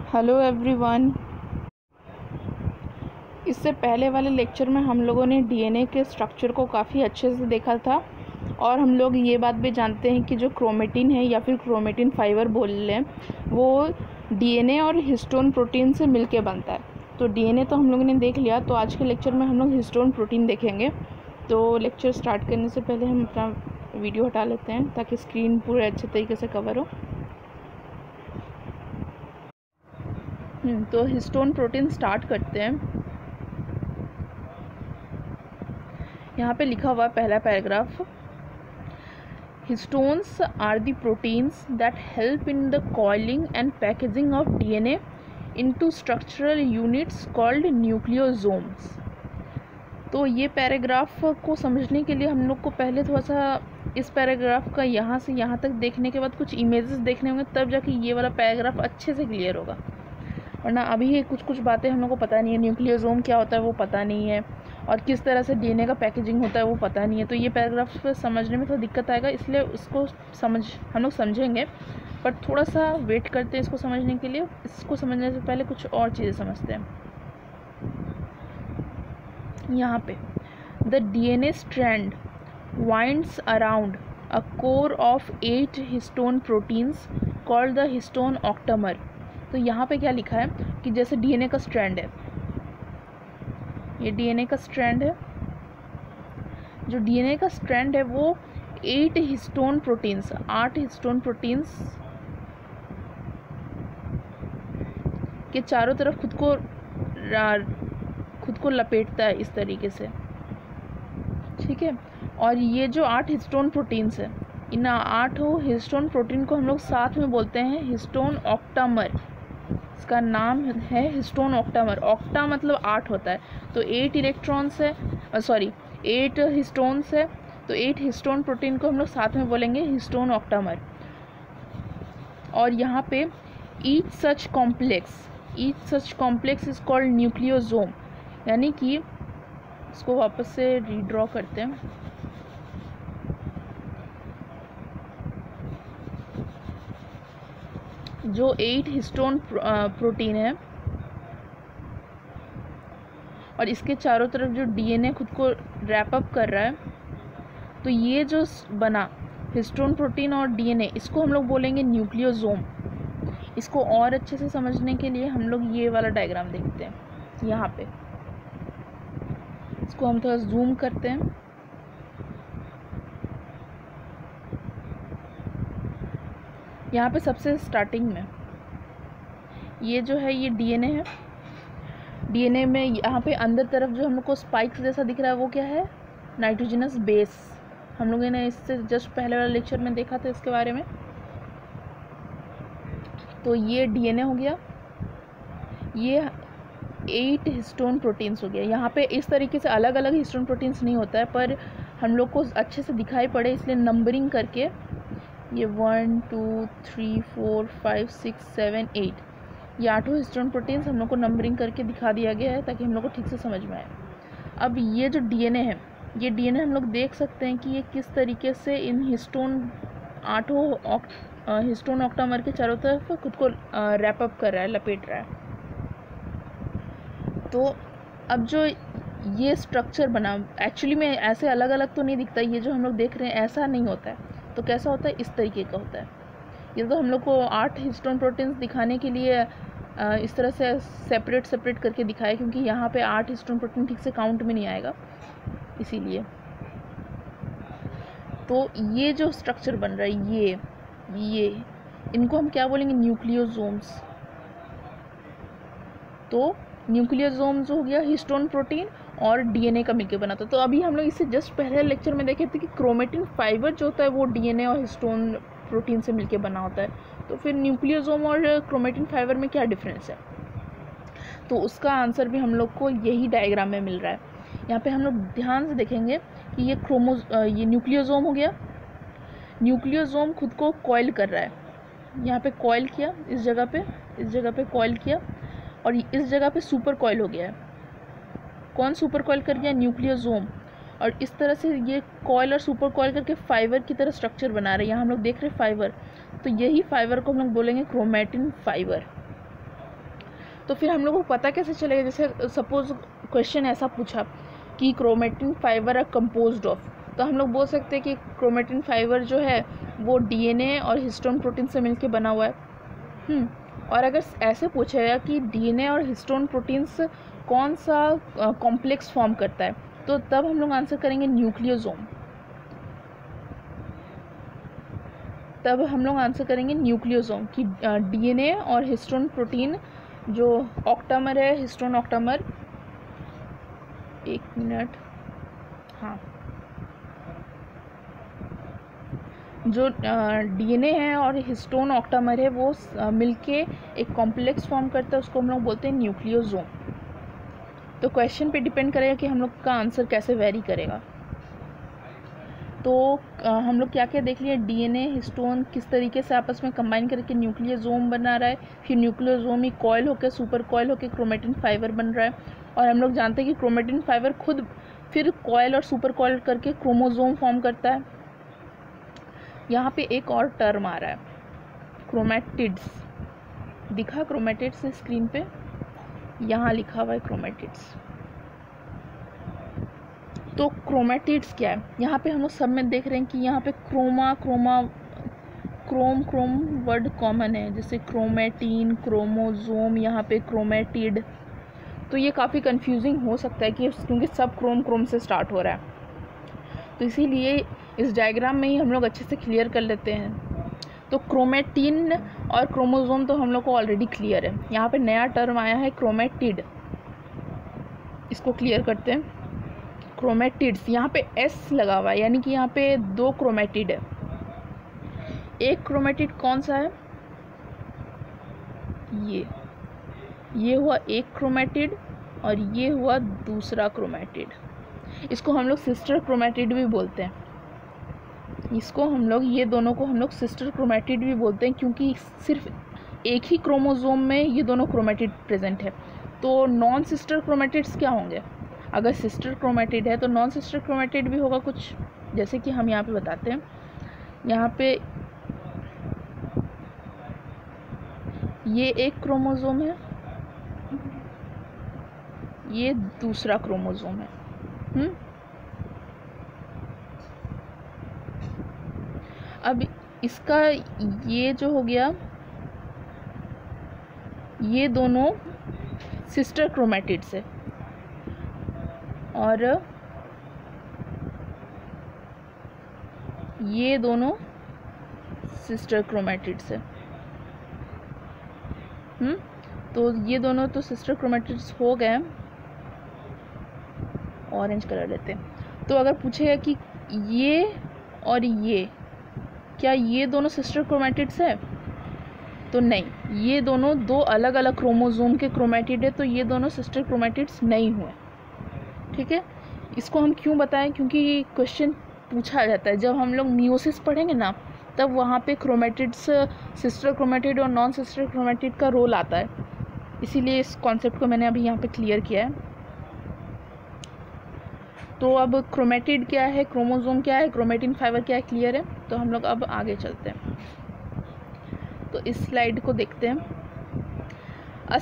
Hello everyone. इससे पहले वाले लेक्चर में हम लोगों ने डीएनए के स्ट्रक्चर को काफ़ी अच्छे से देखा था और हम लोग ये बात भी जानते हैं कि जो क्रोमेटिन है या फिर क्रोमेटिन फाइबर बोल लें वो डीएनए और हिस्टोन प्रोटीन से मिलके बनता है। तो डीएनए तो हम लोगों ने देख लिया, तो आज के लेक्चर में हम लोग हिस्टोन प्रोटीन देखेंगे। तो लेक्चर स्टार्ट करने से पहले हम अपना वीडियो हटा लेते हैं ताकि स्क्रीन पूरे अच्छे तरीके से कवर हो। तो हिस्टोन प्रोटीन स्टार्ट करते हैं। यहाँ पे लिखा हुआ पहला paragraph, histones are the proteins that help in the coiling and packaging of DNA into structural units called nucleosomes. तो ये पैराग्राफ को समझने के लिए हम लोग को पहले थोड़ा सा इस पैराग्राफ का यहाँ से यहाँ तक देखने के बाद कुछ इमेजेस देखने होंगे, तब जाके ये वाला पैराग्राफ अच्छे से क्लियर होगा। वरना अभी कुछ बातें हम लोग को पता नहीं है, न्यूक्लियोसोम क्या होता है वो पता नहीं है, और किस तरह से डीएनए का पैकेजिंग होता है वो पता नहीं है। तो ये पैराग्राफ समझने में थोड़ा दिक्कत आएगा, इसलिए उसको हम लोग समझेंगे, पर थोड़ा सा वेट करते हैं इसको समझने के लिए। इसको समझने से पहले कुछ और चीज़ें समझते हैं। यहाँ पे the DNA strand winds around a core of 8 histone proteins called the histone octamer. तो यहाँ पे क्या लिखा है कि जैसे डीएनए का स्ट्रैंड है, ये डीएनए का स्ट्रैंड है, जो डीएनए का स्ट्रैंड है वो 8 हिस्टोन प्रोटीन्स, 8 हिस्टोन प्रोटीन्स के चारों तरफ खुद को लपेटता है इस तरीके से, ठीक है। और ये जो 8 हिस्टोन प्रोटीन्स है, इन 8 हिस्टोन प्रोटीन को हम लोग साथ में बोलते हैं हिस्टोन ऑक्टामर। इसका नाम है हिस्टोन ऑक्टामर। ऑक्टा मतलब 8 होता है, तो 8 इलेक्ट्रॉन्स है, 8 हिस्टोन्स है, तो 8 हिस्टोन प्रोटीन को हम लोग साथ में बोलेंगे हिस्टोन ऑक्टामर। और यहाँ पे each such complex is called nucleosome. यानी कि इसको वापस से रीड्रॉ करते हैं। जो 8 हिस्टोन प्रोटीन है और इसके चारों तरफ जो डीएनए खुद को रैप अप कर रहा है, तो ये जो बना हिस्टोन प्रोटीन और डीएनए, इसको हम लोग बोलेंगे न्यूक्लियोसोम। इसको और अच्छे से समझने के लिए हम लोग ये वाला डायग्राम देखते हैं। यहाँ पे इसको हम थोड़ा जूम करते हैं। यहाँ पे सबसे स्टार्टिंग में ये जो है ये डीएनए है। डीएनए में यहाँ पे अंदर तरफ जो हम लोग को स्पाइक्स जैसा दिख रहा है वो क्या है, नाइट्रोजनस बेस। हम लोगों ने इससे जस्ट पहले वाले लेक्चर में देखा था इसके बारे में। तो ये डीएनए हो गया, ये 8 हिस्टोन प्रोटीन्स हो गया। यहाँ पे इस तरीके से अलग अलग हिस्टोन प्रोटीन्स नहीं होता है, पर हम लोग को अच्छे से दिखाई पड़े इसलिए नंबरिंग करके ये 1 2 3 4 5 6 7 8 ये 8 हिस्टोन प्रोटीन्स हम लोग को नंबरिंग करके दिखा दिया गया है ताकि हम लोग को ठीक से समझ में आए। अब ये जो डीएनए है, ये डीएनए हम लोग देख सकते हैं कि ये किस तरीके से इन हिस्टोन 8 हिस्टोन ऑक्टामर के चारों तरफ खुद को रैप अप कर रहा है, लपेट रहा है। तो अब जो ये स्ट्रक्चर बना, एक्चुअली में ऐसे अलग अलग तो नहीं दिखता, ये जो हम लोग देख रहे हैं ऐसा नहीं होता है। तो कैसा होता है, इस तरीके का होता है। ये तो हम लोग को 8 हिस्टोन प्रोटीन्स दिखाने के लिए इस तरह से सेपरेट करके दिखाया, क्योंकि यहाँ पे 8 हिस्टोन प्रोटीन ठीक से काउंट में नहीं आएगा, इसीलिए। तो ये जो स्ट्रक्चर बन रहा है, ये इनको हम क्या बोलेंगे, न्यूक्लियोसोम्स। तो न्यूक्लियोसोम्स हो गया हिस्टोन प्रोटीन और डीएनए का मिलकर बना था। तो अभी हम लोग इससे जस्ट पहले लेक्चर में देखे थे कि क्रोमेटिन फाइबर जो होता है वो डीएनए और हिस्टोन प्रोटीन से मिलकर बना होता है। तो फिर न्यूक्लियोसोम और क्रोमेटिन फाइबर में क्या डिफरेंस है, तो उसका आंसर भी हम लोग को यही डायग्राम में मिल रहा है। यहाँ पे हम लोग ध्यान से देखेंगे कि ये न्यूक्लियोसोम हो गया। न्यूक्लियोसोम खुद को कॉइल कर रहा है, यहाँ पे कॉइल किया, इस जगह पे कॉइल किया, और इस जगह पे सुपर कॉइल हो गया है। कौन सुपर कॉइल कर गया, न्यूक्लियोसोम। और इस तरह से ये कॉइल और सुपर कॉइल करके फाइबर की तरह स्ट्रक्चर बना रहे हैं। यहाँ हम लोग देख रहे हैं फाइबर, तो यही फाइबर को हम लोग बोलेंगे क्रोमेटिन फाइबर। तो फिर हम लोग को पता कैसे चलेगा? जैसे सपोज क्वेश्चन ऐसा पूछा कि chromatin fibre are composed of, तो हम लोग बोल सकते हैं कि क्रोमेटिन फाइबर जो है वो डीएनए और हिस्टोन प्रोटीन से मिलके बना हुआ है। और अगर ऐसे पूछेगा कि डीएनए और हिस्टोन प्रोटीन्स कौन सा कॉम्प्लेक्स फॉर्म करता है, तो तब हम लोग आंसर करेंगे न्यूक्लियोसोम। तब हम लोग आंसर करेंगे न्यूक्लियोसोम कि डीएनए और हिस्टोन प्रोटीन जो ऑक्टामर है, हिस्टोन ऑक्टामर, एक मिनट, हाँ, जो डीएनए है और हिस्टोन ऑक्टामर है वो मिलके एक कॉम्प्लेक्स फॉर्म करता है, उसको हम लोग बोलते हैं न्यूक्लियोसोम। तो क्वेश्चन पे डिपेंड करेगा कि हम लोग का आंसर कैसे वेरी करेगा। तो हम लोग क्या क्या देख लिए, डीएनए हिस्टोन किस तरीके से आपस में कंबाइन करके न्यूक्लियोसोम बना रहा है, फिर न्यूक्लियोसोम ही कॉयल होकर सुपर कॉयल होकर क्रोमेटिन फाइबर बन रहा है, और हम लोग जानते हैं कि क्रोमेटिन फाइबर खुद फिर कॉयल और सुपर कॉयल करके क्रोमोसोम फॉर्म करता है। यहाँ पे एक और टर्म आ रहा है, क्रोमैटिड्स। दिखा क्रोमैटिड्स स्क्रीन पे, यहाँ लिखा हुआ है क्रोमैटिड्स। तो क्रोमैटिड्स क्या है? यहाँ पे हम लोग सब में देख रहे हैं कि यहाँ पे क्रोम वर्ड कॉमन है, जैसे क्रोमेटीन, क्रोमोसोम, यहाँ पे क्रोमैटिड। तो ये काफ़ी कंफ्यूजिंग हो सकता है कि क्योंकि सब क्रोम से स्टार्ट हो रहा है, तो इसीलिए इस डायग्राम में ही हम लोग अच्छे से क्लियर कर लेते हैं। तो क्रोमेटीन और क्रोमोसोम तो हम लोग को ऑलरेडी क्लियर है। यहाँ पे नया टर्म आया है क्रोमैटिड, इसको क्लियर करते हैं। क्रोमैटिड्स, यहाँ पे एस लगा हुआ है, यानी कि यहाँ पे 2 क्रोमैटिड है। एक क्रोमैटिड कौन सा है? ये हुआ एक क्रोमैटिड, और ये हुआ दूसरा क्रोमैटिड। इसको हम लोग सिस्टर क्रोमैटिड भी बोलते हैं। ये दोनों को हम लोग सिस्टर क्रोमैटिड भी बोलते हैं, क्योंकि सिर्फ एक ही क्रोमोसोम में ये दोनों क्रोमैटिड प्रेजेंट है। तो नॉन सिस्टर क्रोमैटिड्स क्या होंगे? अगर सिस्टर क्रोमैटिड है तो नॉन सिस्टर क्रोमैटिड भी होगा कुछ, जैसे कि हम यहाँ पे बताते हैं। यहाँ पे ये एक क्रोमोसोम है, ये दूसरा क्रोमोसोम है। अब इसका ये जो हो गया, ये दोनों सिस्टर क्रोमैटिड्स है, और ये दोनों सिस्टर क्रोमैटिड्स है। तो ये दोनों तो सिस्टर क्रोमैटिड्स हो गए। ऑरेंज कलर लेते हैं। तो अगर पूछेगा कि ये और ये, क्या ये दोनों सिस्टर क्रोमैटिड्स है? तो नहीं, ये दोनों 2 अलग अलग क्रोमोसोम के क्रोमैटिड है, तो ये दोनों सिस्टर क्रोमैटिड्स नहीं हुए। ठीक है, इसको हम क्यों बताएं? क्योंकि क्वेश्चन पूछा जाता है जब हम लोग मियोसिस पढ़ेंगे ना, तब वहाँ पे क्रोमैटिड्स, सिस्टर क्रोमैटिड और नॉन सिस्टर क्रोमैटिड का रोल आता है। इसीलिए इस कॉन्सेप्ट को मैंने अभी यहाँ पे क्लियर किया है। तो अब क्रोमैटिड क्या है, क्रोमोसोम क्या है, क्रोमेटिन फाइबर क्या है, क्लियर है। तो हम लोग अब आगे चलते हैं। तो इस स्लाइड को देखते हैं। अ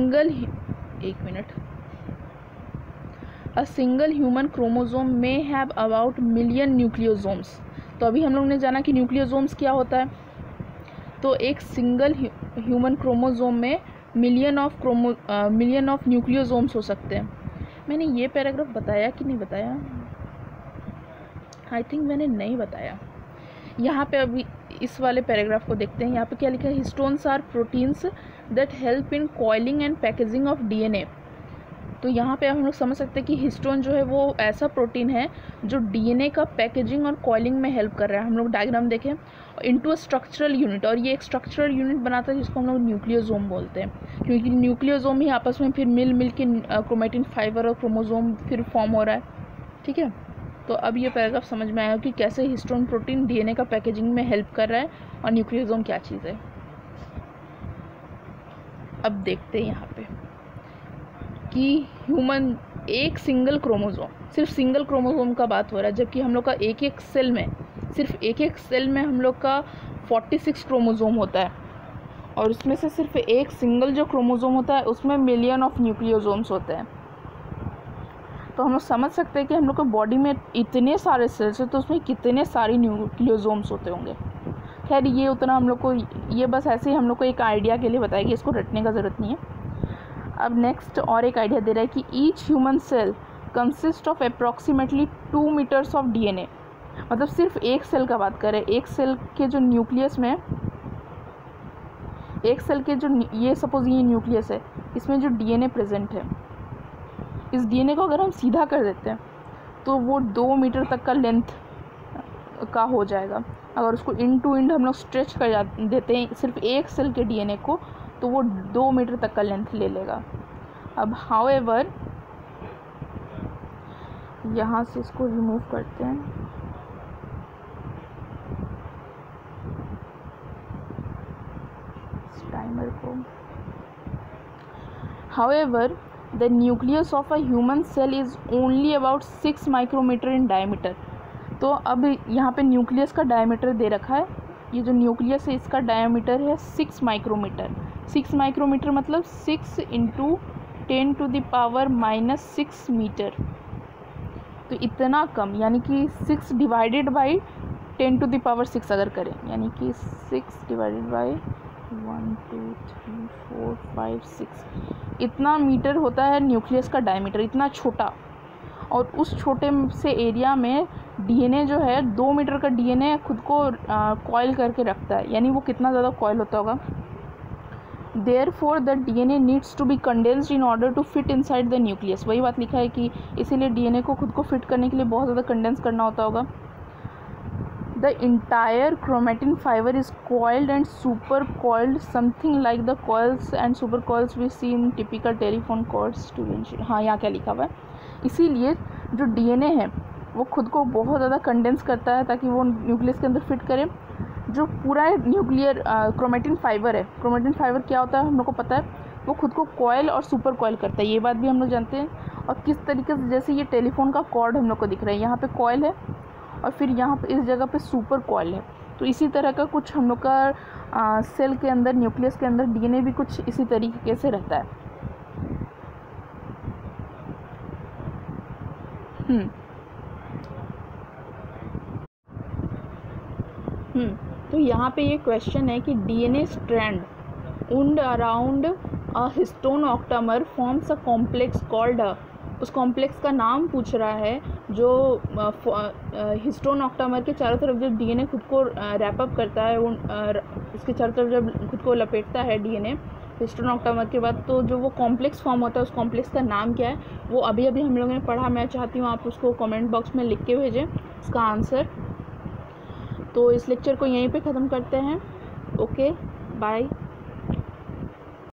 सिंगल ह्यूमन क्रोमोसोम में हैव अबाउट मिलियन न्यूक्लियोसोम्स। तो अभी हम लोग ने जाना कि न्यूक्लियोसोम्स क्या होता है। तो एक सिंगल ह्यूमन क्रोमोसोम में मिलियन ऑफ न्यूक्लियोसोम्स हो सकते हैं। मैंने ये पैराग्राफ बताया कि नहीं बताया? आई थिंक मैंने नहीं बताया। यहाँ पे अभी इस वाले पैराग्राफ को देखते हैं। यहाँ पे क्या लिखा है? Histones are proteins that help in coiling and packaging of DNA. तो यहाँ पे हम लोग समझ सकते हैं कि हिस्टोन जो है वो ऐसा प्रोटीन है जो डीएनए का पैकेजिंग और कॉइलिंग में हेल्प कर रहा है। हम लोग डायग्राम देखें, इनटू अ स्ट्रक्चरल यूनिट, और ये एक स्ट्रक्चरल यूनिट बनाता है जिसको हम लोग न्यूक्लियोसोम बोलते हैं, क्योंकि न्यूक्लियोसोम ही आपस में फिर मिल के क्रोमेटिन फाइबर और क्रोमोसोम फिर फॉर्म हो रहा है। ठीक है, तो अब ये पैराग्राफ समझ में आएगा कि कैसे हिस्टोन प्रोटीन डीएनए का पैकेजिंग में हेल्प कर रहा है और न्यूक्लियोसोम क्या चीज़ है। अब देखते हैं यहाँ पे कि ह्यूमन एक सिंगल क्रोमोसोम, सिर्फ सिंगल क्रोमोसोम का बात हो रहा है, जबकि हम लोग का एक सेल में, सिर्फ एक सेल में हम लोग का 46 क्रोमोसोम होता है। और उसमें से सिर्फ एक सिंगल जो क्रोमोसोम होता है उसमें मिलियन ऑफ न्यूक्लियोसोम्स होते हैं। तो हम लोग समझ सकते हैं कि हम लोग के बॉडी में इतने सारे सेल्स हैं तो उसमें कितने सारे न्यूक्लियोसोम्स होते होंगे। खैर ये उतना हम लोग को, ये बस ऐसे ही हम लोग को एक आइडिया के लिए बताया कि इसको रटने का ज़रूरत नहीं है। अब नेक्स्ट और एक आइडिया दे रहा है कि each human cell consist of approximately 2 metres of DNA. मतलब सिर्फ एक सेल का बात करें, एक सेल के जो न्यूक्लियस में, एक सेल के जो, ये सपोज ये न्यूक्लियस है, इसमें जो डीएनए प्रेजेंट है, इस डीएनए को अगर हम सीधा कर देते हैं तो वो 2 मीटर तक का लेंथ का हो जाएगा। अगर उसको इंड टू इंड हम लोग स्ट्रेच कर देते हैं सिर्फ एक सेल के डीएनए को, तो वो 2 मीटर तक का लेंथ ले लेगा। अब हाउएवर, यहाँ से इसको रिमूव करते हैं, टाइमर को। However, the nucleus of a human cell is only about 6 micrometer in diameter। तो अब यहाँ पे न्यूक्लियस का डायमीटर दे रखा है, ये जो न्यूक्लियस है इसका डायमीटर है 6 माइक्रोमीटर। 6 माइक्रोमीटर मतलब 6 × 10⁻⁻6 मीटर। तो इतना कम, यानी कि 6 डिवाइडेड बाई 10⁻6 अगर करें, यानी कि 6 डिवाइडेड बाई 1 2 3 4 5 6, इतना मीटर होता है न्यूक्लियस का डायमीटर, इतना छोटा। और उस छोटे से एरिया में डीएनए जो है, 2 मीटर का डीएनए खुद को कॉइल करके रखता है, यानी वो कितना ज़्यादा कॉइल होता होगा। Therefore the DNA needs to be condensed in order to fit inside the nucleus. वही बात लिखा है कि इसीलिए डीएनए को खुद को फिट करने के लिए बहुत ज़्यादा कंडेंस करना होता होगा। The entire chromatin fiber is coiled and super coiled, something like the coils and super coils we see in typical telephone cords to mention। हाँ, यहाँ क्या लिखा हुआ है, इसीलिए जो डीएनए है वो खुद को बहुत ज़्यादा कंडेंस करता है ताकि वो न्यूक्लियस के अंदर फिट करे। जो पूरा न्यूक्लियर क्रोमेटिन फाइबर है, क्रोमेटिन फाइबर क्या होता है हम लोग को पता है, वो खुद को कॉयल और सुपर कॉयल करता है, ये बात भी हम लोग जानते हैं। और किस तरीके से, जैसे ये टेलीफोन का कॉर्ड हम लोग को दिख रहा है, यहाँ पे कॉयल है और फिर यहाँ पे इस जगह पे सुपर कॉइल है। तो इसी तरह का कुछ हम लोग का सेल के अंदर, न्यूक्लियस के अंदर डीएनए भी कुछ इसी तरीके से रहता है। तो यहाँ पे ये क्वेश्चन है कि DNA strand wound around a histone octamer forms a complex called a, उस कॉम्प्लेक्स का नाम पूछ रहा है जो हिस्टोन ऑक्टामर के चारों तरफ जब डीएनए खुद को रैप अप करता है, उसके चारों तरफ जब खुद को लपेटता है डीएनए हिस्टोन ऑक्टामर के बाद, तो जो वो कॉम्प्लेक्स फॉर्म होता है उस कॉम्प्लेक्स का नाम क्या है, वो अभी अभी हम लोगों ने पढ़ा। मैं चाहती हूँ आप उसको कमेंट बॉक्स में लिख के भेजें इसका आंसर। तो इस लेक्चर को यहीं पे ख़त्म करते हैं। Okay, bye.